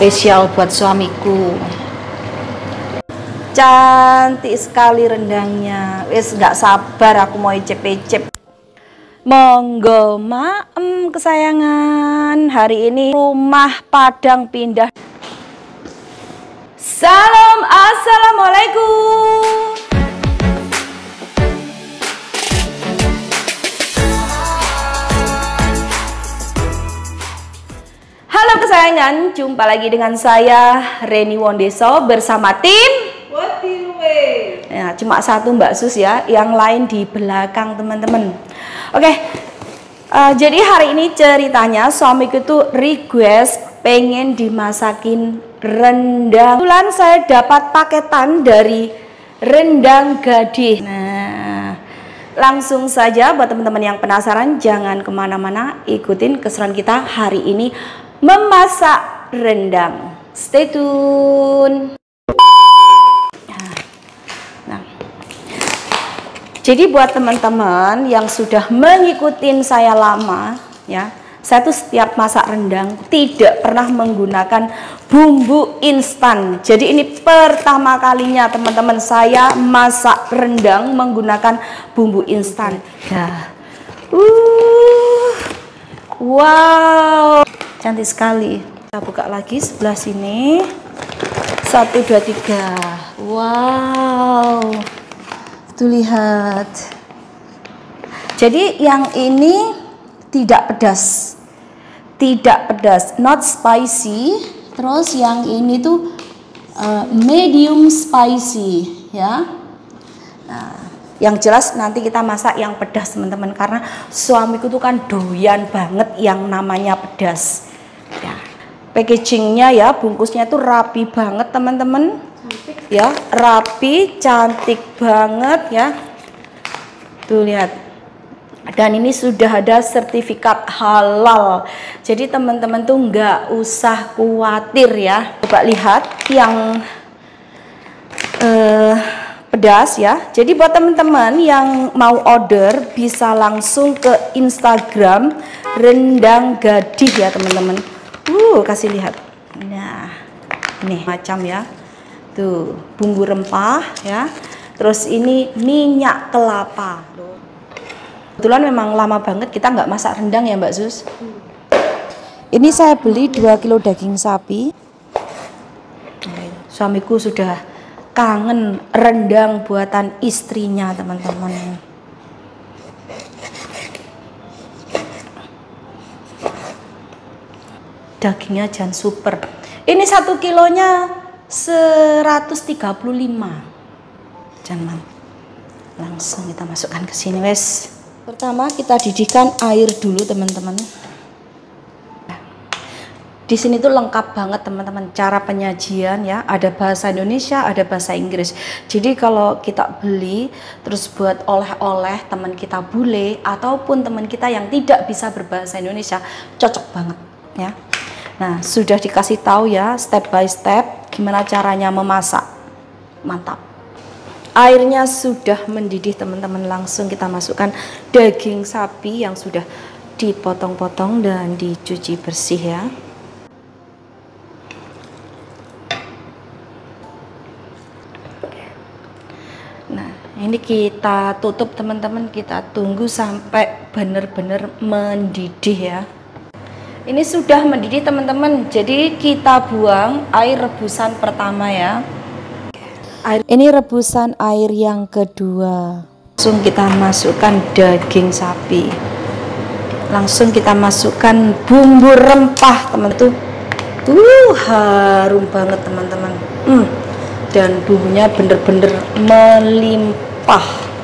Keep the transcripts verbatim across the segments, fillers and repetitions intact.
spesial buat suamiku. Cantik sekali rendangnya. Wis nggak sabar aku mau icip-icip. Monggo maem kesayangan. Hari ini rumah Padang pindah. Salam, assalamualaikum. Halo kesayangan, jumpa lagi dengan saya Reni Wondeso bersama tim ya, cuma satu Mbak Sus ya, yang lain di belakang teman-teman. Oke, uh, jadi hari ini ceritanya suamiku tuh request pengen dimasakin rendang. Kebetulan saya dapat paketan dari Rendang Gadih. Nah, langsung saja buat teman-teman yang penasaran, jangan kemana-mana, ikutin keseruan kita hari ini memasak rendang. Stay tune. Jadi buat teman-teman yang sudah mengikuti saya lama ya, saya tuh setiap masak rendang tidak pernah menggunakan bumbu instan. Jadi ini pertama kalinya teman-teman saya masak rendang menggunakan bumbu instan. Ya. Uh, wow, cantik sekali. Kita buka lagi sebelah sini. Satu, dua, tiga. Wow. Tuh lihat. Jadi yang ini tidak pedas, tidak pedas, not spicy. Terus yang ini tuh uh, medium spicy, ya. Nah, yang jelas nanti kita masak yang pedas teman-teman, karena suamiku tuh kan doyan banget yang namanya pedas. Ya. Packagingnya ya, bungkusnya tuh rapi banget teman-teman. Ya, rapi, cantik banget ya. Tuh lihat. Dan ini sudah ada sertifikat halal. Jadi teman-teman tuh nggak usah khawatir ya. Coba lihat yang eh, pedas ya. Jadi buat teman-teman yang mau order bisa langsung ke Instagram Rendang Gadih ya teman-teman. Uh, kasih lihat. Nah, ini macam ya. Tuh, bumbu rempah ya. Terus ini minyak kelapa. Kebetulan memang lama banget kita nggak masak rendang ya Mbak Sus. Ini saya beli dua kilo daging sapi. Suamiku sudah kangen rendang buatan istrinya teman-teman. Dagingnya jangan super. Ini satu kilonya seratus tiga puluh lima. Jangan, langsung kita masukkan ke sini wes. Pertama kita didihkan air dulu teman-teman. Di sini tuh lengkap banget teman-teman cara penyajian ya. Ada bahasa Indonesia, ada bahasa Inggris. Jadi kalau kita beli terus buat oleh-oleh teman kita bule ataupun teman kita yang tidak bisa berbahasa Indonesia, cocok banget ya. Nah, sudah dikasih tahu ya step by step gimana caranya memasak. Mantap. Airnya sudah mendidih teman-teman, langsung kita masukkan daging sapi yang sudah dipotong-potong dan dicuci bersih ya. Nah, ini kita tutup teman-teman, kita tunggu sampai benar-benar mendidih ya. Ini sudah mendidih teman-teman, jadi kita buang air rebusan pertama ya. Air, ini rebusan air yang kedua. Langsung kita masukkan daging sapi. Langsung kita masukkan bumbu rempah teman tuh. Tuh harum banget teman-teman. Hmm. Dan bumbunya bener-bener melimpah.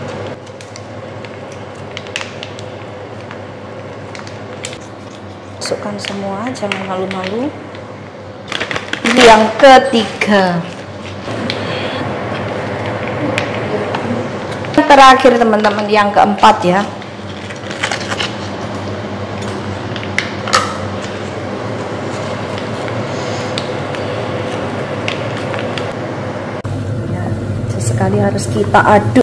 Masukkan semua, jangan malu-malu. Ini yang ketiga. Terakhir teman-teman, yang keempat ya. Ya, sesekali harus kita aduk.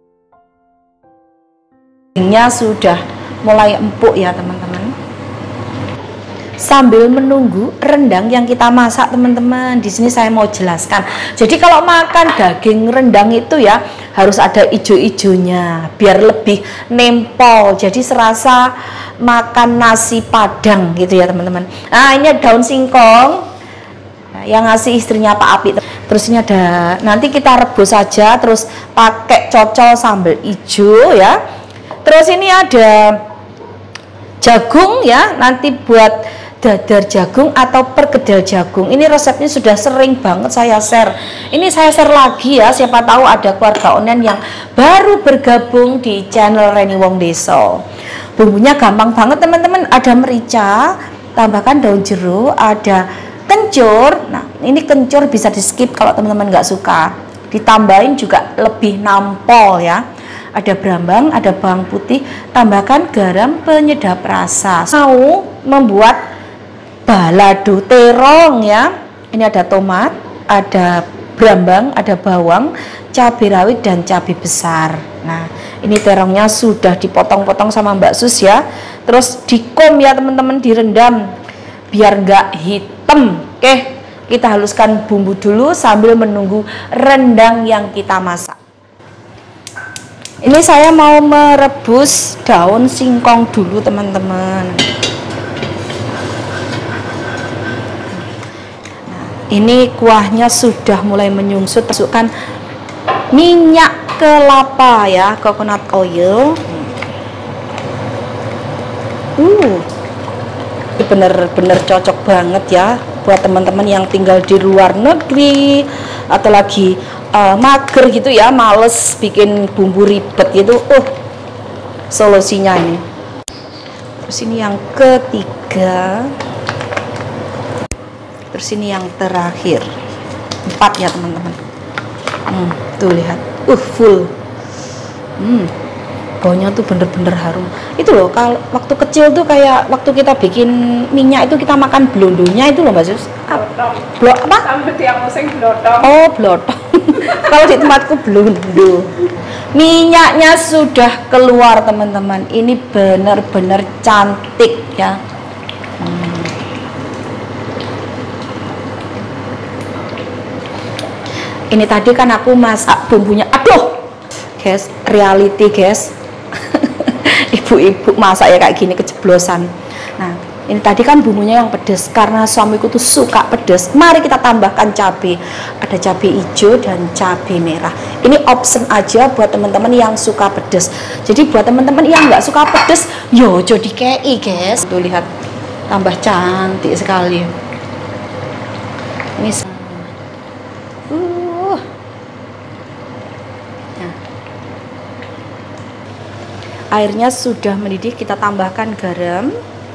Dagingnya sudah mulai empuk ya teman-teman. sambil menunggu rendang yang kita masak, teman-teman. Di sini saya mau jelaskan. Jadi kalau makan daging rendang itu ya harus ada ijo-ijonya biar lebih nempel. Jadi serasa makan nasi padang gitu ya, teman-teman. Nah, ini daun singkong yang ngasih istrinya Pak Api. Terus ini ada, nanti kita rebus saja, terus pakai cocol sambal ijo ya. Terus ini ada jagung ya, nanti buat dadar jagung atau perkedel jagung. Ini resepnya sudah sering banget saya share. Ini saya share lagi ya, siapa tahu ada keluarga online yang baru bergabung di channel Reni Wong Deso. Bumbunya gampang banget, teman-teman. Ada merica, tambahkan daun jeruk, ada kencur. Nah, ini kencur bisa di skip kalau teman-teman nggak suka. Ditambahin juga lebih nampol ya. Ada brambang, ada bawang putih, tambahkan garam penyedap rasa. Mau membuat balado terong ya. Ini ada tomat, ada brambang, ada bawang, cabai rawit dan cabai besar. Nah, ini terongnya sudah dipotong-potong sama Mbak Sus ya. Terus dikom ya, teman-teman, direndam biar nggak hitam. Oke, kita haluskan bumbu dulu sambil menunggu rendang yang kita masak. Ini saya mau merebus daun singkong dulu, teman-teman. Nah, ini kuahnya sudah mulai menyungsut. Masukkan minyak kelapa ya, coconut oil. Uh, bener-bener cocok banget ya buat teman-teman yang tinggal di luar negeri atau lagi uh, mager gitu ya, males bikin bumbu ribet gitu. Uh, solusinya ini. Terus ini yang ketiga. Terus ini yang terakhir. Empat ya, teman-teman. Hmm, tuh lihat. Uh, full. Hmm. Baunya tuh bener-bener harum. Itu loh, kalau waktu kecil tuh kayak waktu kita bikin minyak itu kita makan blondonya itu loh, Mbak Sus. Blok apa? Sama tiang oseng blotong. Oh, blotong. Kalau di tempatku blondo. Minyaknya sudah keluar, teman-teman. Ini bener-bener cantik ya. Hmm. Ini tadi kan aku masak bumbunya. Aduh, guys, reality guys. Ibu-ibu masak ya kayak gini kejeblosan. Nah, ini tadi kan bumbunya yang pedas karena suamiku tuh suka pedas. Mari kita tambahkan cabai. Ada cabai hijau dan cabai merah. Ini option aja buat teman-teman yang suka pedas. Jadi buat teman-teman yang nggak suka pedas, yo jadi kei guys. Tuh lihat, tambah cantik sekali. Ini uh. Nah. Airnya sudah mendidih, kita tambahkan garam.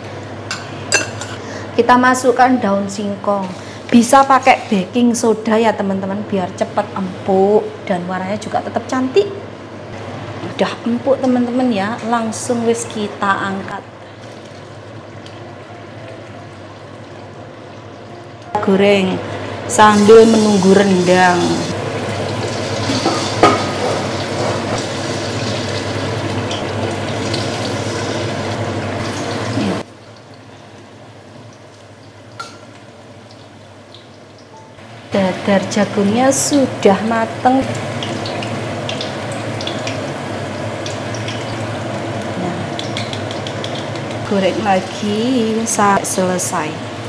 Kita masukkan daun singkong. Bisa pakai baking soda ya, teman-teman, biar cepat empuk dan warnanya juga tetap cantik. Udah empuk, teman-teman ya, langsung wis kita angkat. Goreng sambil menunggu rendang. Dadar jagungnya sudah mateng. Nah, goreng lagi sampai selesai.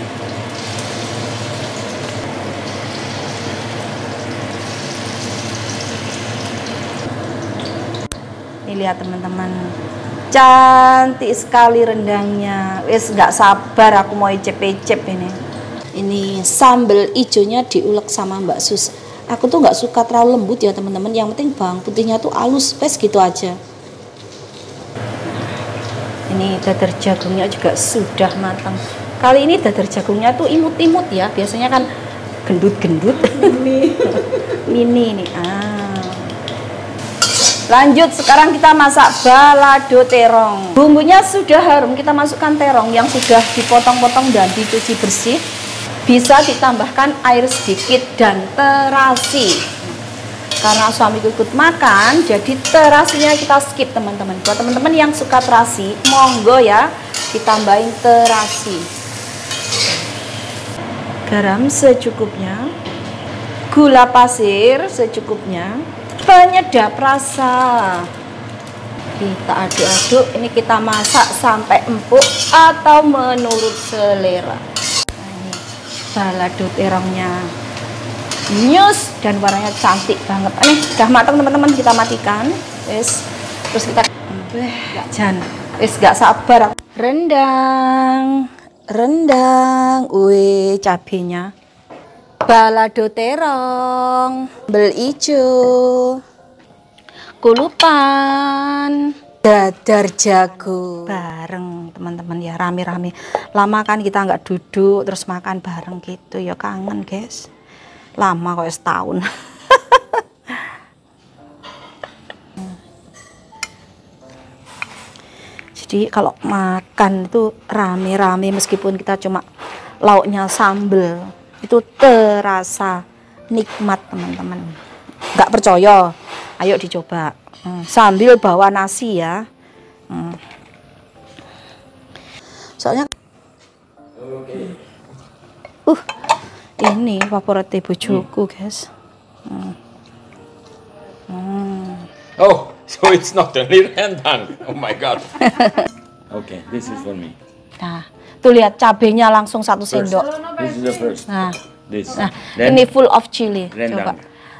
Ini lihat, teman-teman, cantik sekali rendangnya. Wes nggak sabar aku mau icip-icip ini. Ini sambal ijonya diulek sama Mbak Sus. Aku tuh nggak suka terlalu lembut ya, teman-teman. Yang penting bawang putihnya tuh halus, pes gitu aja. Ini dadar jagungnya juga sudah matang. Kali ini dadar jagungnya tuh imut-imut ya. Biasanya kan gendut-gendut. Mini. Mini nih. Ah. Lanjut, sekarang kita masak balado terong. Bumbunya sudah harum, kita masukkan terong yang sudah dipotong-potong dan dicuci bersih. Bisa ditambahkan air sedikit dan terasi. Karena suamiku ikut makan, jadi terasinya kita skip, teman-teman. Buat teman-teman yang suka terasi, monggo ya ditambahin terasi. garam secukupnya, gula pasir secukupnya, penyedap rasa. Kita aduk-aduk, ini kita masak sampai empuk atau menurut selera. Nah, ini balado terongnya nyus dan warnanya cantik banget. Ini udah matang teman-teman, kita matikan. Wes, terus kita gak jan, wes gak sabar. Rendang, rendang, wih cabenya. Balado terong, bel ijo, kulupan, dadar jago bareng teman-teman ya, rame-rame. Lama kan kita nggak duduk terus makan bareng gitu ya, kangen guys. Lama kok setahun. Jadi kalau makan itu rame-rame meskipun kita cuma lauknya sambel, itu terasa nikmat teman-teman. Nggak percaya? Ayo dicoba. Hmm, sambil bawa nasi ya. Hmm. Soalnya uh ini favorit bojoku, guys. Hmm. Hmm. Oh, so it's not only rendang. Oh my god. Okay, this is for me. Nah, tuh lihat cabenya langsung satu First. sendok. This is the first. Nah, This. nah Then ini full of chili. Coba. rendang.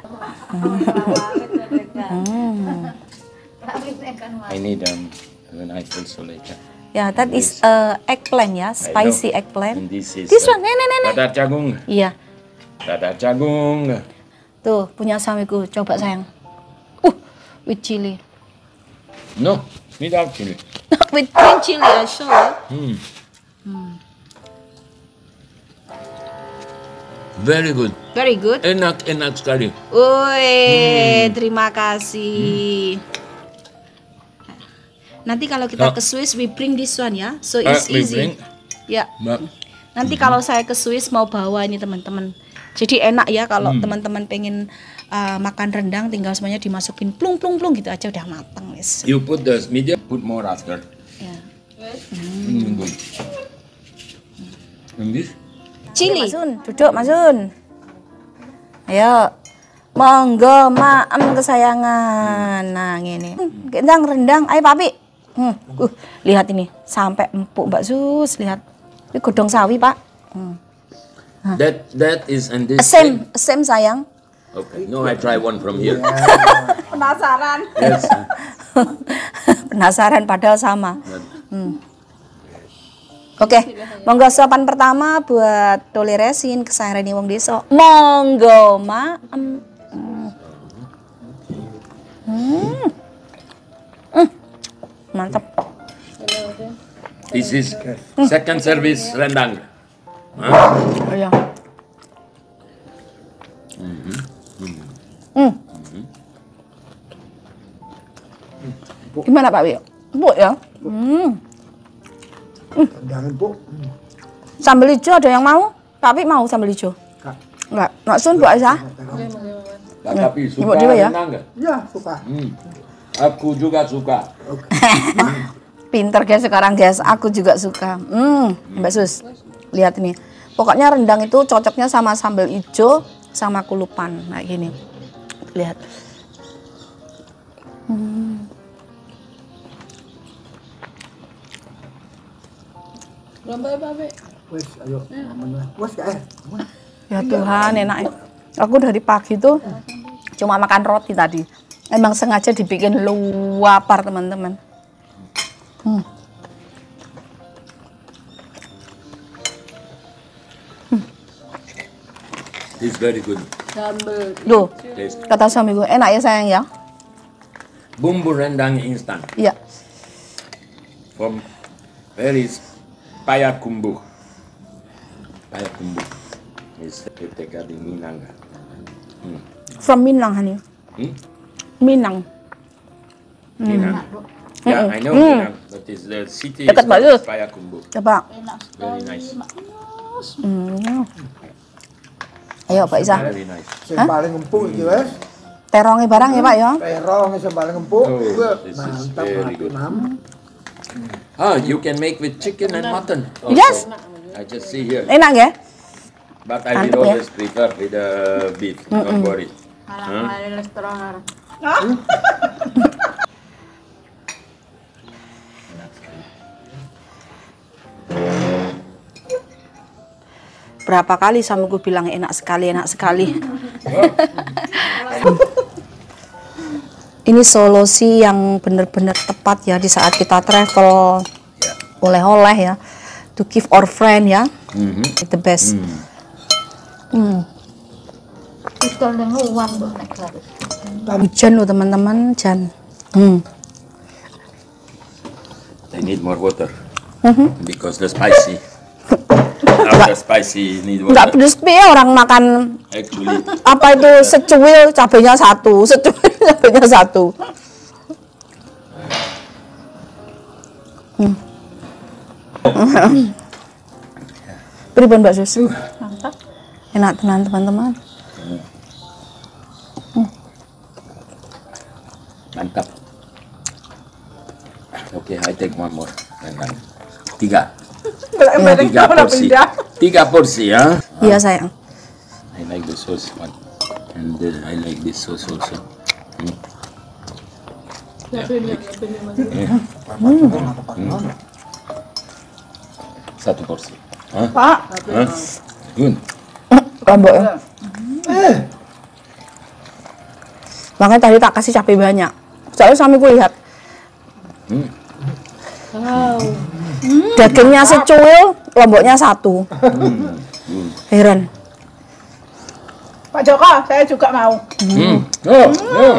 Hmm. I need um when I feel so later. Ya, that is uh, eggplant ya, spicy I know. eggplant. And this is This uh, one, nenek nenek. dadar jagung. Iya, Dadar jagung. tuh punya suamiku. Coba sayang. Uh, with chili. No, without chili. With green chili, I show you. Hmm. Hmm. Very good. Very good. Enak enak sekali. Woi, terima kasih. Nanti kalau kita Oh. ke Swiss, we bring this one ya, so Uh, it's we easy. bring. Ya. But, Nanti kalau saya ke Swiss mau bawa ini teman-teman. Jadi enak ya kalau Hmm. teman-teman pengen uh, makan rendang, tinggal semuanya dimasukin plung plung plung gitu aja udah matang wis. you put the medium, put more after. Ya. Mm, good. And this? Cili. Masun, duduk Masun. Ayo. Monggo maem kesayangan. Nah, ngene. Rendang rendang, ayo Papi. Hmm. Uh, lihat ini sampai empuk Mbak Sus, lihat. Ini godong sawi, Pak. Hmm. That that is and this. Same, same sayang. Okay. No, I try one from here. Penasaran. Yes. Penasaran padahal sama. But- Hmm. Oke, monggo suapan pertama buat Dole Resin kesayangan Reni Wong Deso. Monggo, maem. Hmm. Hmm. Hmm. Mantap. This is second service rendang. Huh? Oh ya. Hmm. Gimana Pak Wi? Empuk ya? Hmm. Rendang empuk. Sambal hijau ada yang mau? Pak Wi mau sambal hijau? Enggak. Maksud Bu Aisyah? Tapi Ibu suka Dewa ya? rendang nggak? Ya, suka. Hmm. Aku juga suka. Pinter guys sekarang guys, aku juga suka. Hmm, Mbak Sus, lihat ini. Pokoknya rendang itu cocoknya sama sambal hijau sama kulupan. Nah gini, lihat. Hmm. Wes, ayo. Wes, kae. Ya Tuhan, enak. Aku dari pagi tuh cuma makan roti tadi. Emang sengaja dibikin lapar teman-teman. Hmm. It's very good. Loh, Taste. kata suamiku, enak ya sayang ya? Bumbu rendang instan Iya. from Paris. Payakumbuh. Payakumbuh. Is ketika di Minang. Hmm. From Minang, honey. Hmm? Minang. Minang. Yeah, I know Hmm. Minang, but it's the city Dekat is Mbak called Sus. Payakumbuh. Coba. Very nice. Hmm. Ayo Pak Isa. Very nice. Sing paling empuk iki wes. Terongnya barang ya Pak ya? Terong sing paling empuk. Oh, Iku this is mantap very mati good. nam. Ah, you can make with chicken and mutton. also. Yes. I just see here. Enak ya? But I will Mantap ya. always prefer with the beef. Don't worry. Huh? Berapa kali suamiku bilang enak sekali, enak sekali. Ini solusi yang benar-benar tepat ya di saat kita travel, oleh-oleh ya, to give our friend ya, Mm-hmm. the best. Hmm. Hujan loh teman-teman, hujan. Hmm. I need more water Mhm. because the spicy. After spicy need Nggak water. pedes ya orang makan Actually, apa itu secuil cabenya satu, secuil cabenya satu. Hmm. Pripun Mbak Sus? Mantap. Enak tenan teman-teman. mantap. Okay, I take one more. Rendang. Tiga. Tiga porsi. Tiga porsi ya. Iya sayang. I like the sauce one, and uh, I like this sauce also. Hmm. Yeah, like- Yeah. Hmm. Satu porsi. Hah? Pak, Hah? Good. Lombok ya. Makanya tadi tak kasih cabai banyak. Soalnya suamiku lihat. Hmm. Dagingnya secuil, lomboknya satu. Heran. Pak Joko, saya juga mau. Hmm. Oh, oh.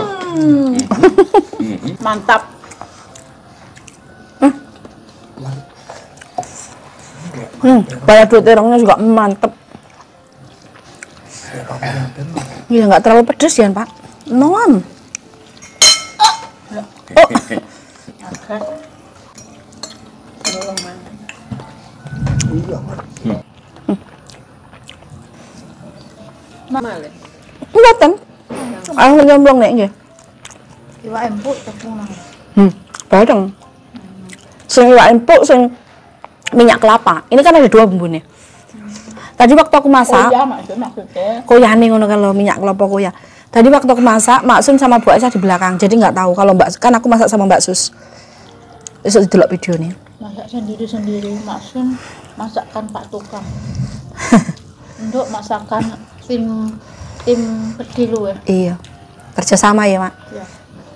Mantap. Hmm, banyak duit terongnya juga mantep. Iya nggak terlalu pedes ya Pak. Non. Oh, mboten. Aku nyomblong nek nggih. Iwak empuk tepung nang. Hmm, bareng. Sing iwak empuk sing minyak kelapa. Ini kan ada dua bumbunya. Tadi waktu aku masak, Oh iya, maksud maksudnya. koyane ngono kan lo minyak kelapa koya. Tadi waktu aku masak, Mak Sun sama Bu Aisyah di belakang. Jadi nggak tahu kalau Mbak kan aku masak sama Mbak Sus. Besok didelok videonya. Masak sendiri-sendiri, maksud masakan Pak Tukang. Untuk masakan tim tim kecil ya. Iya. Kerjasama ya, Mak. Ya.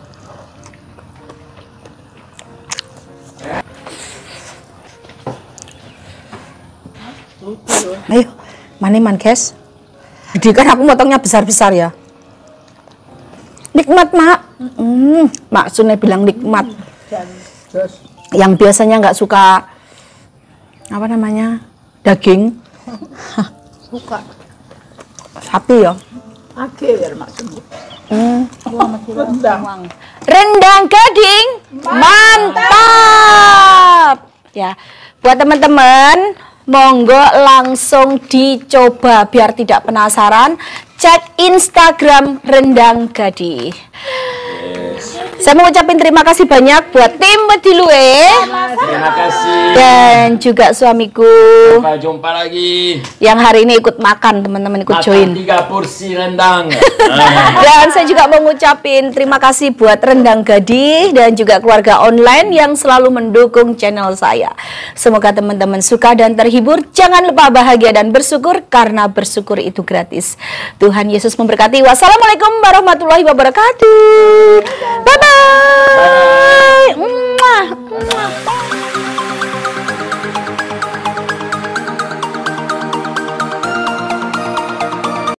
Ayo, maniman guys. Jadi kan aku motongnya besar-besar ya. Nikmat, Mak. Hmm, Mak Sunnya bilang nikmat. Terus Yang biasanya nggak suka apa namanya daging Suka. sapi ya. Akhir maksudnya. Hmm. Rendang. Rendang gading mantap ya. Buat teman-teman monggo langsung dicoba biar tidak penasaran, cek Instagram Rendang Gading. Saya mau ucapin terima kasih banyak buat tim Bedilue Terima kasih. dan juga suamiku Sampai jumpa lagi. yang hari ini ikut makan, teman-teman ikut join. Makan tiga porsi rendang. Dan saya juga mau ngucapin terima kasih buat Rendang Gading dan juga keluarga online yang selalu mendukung channel saya. Semoga teman-teman suka dan terhibur. Jangan lupa bahagia dan bersyukur karena bersyukur itu gratis. Tuhan Yesus memberkati. Wassalamualaikum warahmatullahi wabarakatuh. Bye-bye.